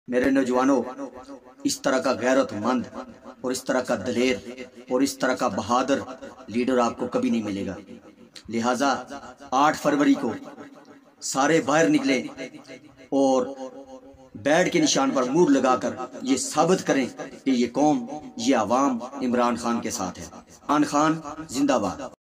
मेरे नौजवानों, इस तरह का गैरतमंद और इस तरह का दलेर और इस तरह का बहादुर लीडर आपको कभी नहीं मिलेगा। लिहाजा 8 फरवरी को सारे बाहर निकले और बैट के निशान पर मुहर लगाकर ये साबित करें कि ये कौम, ये आवाम इमरान खान के साथ है। इमरान खान जिंदाबाद।